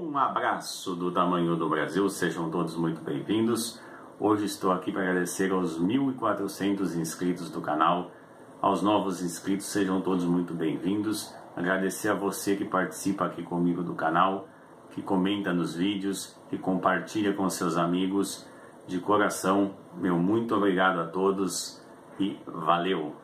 Um abraço do tamanho do Brasil, sejam todos muito bem-vindos. Hoje estou aqui para agradecer aos 1.400 inscritos do canal. Aos novos inscritos, sejam todos muito bem-vindos. Agradecer a você que participa aqui comigo do canal, que comenta nos vídeos, que compartilha com seus amigos. De coração, meu muito obrigado a todos e valeu!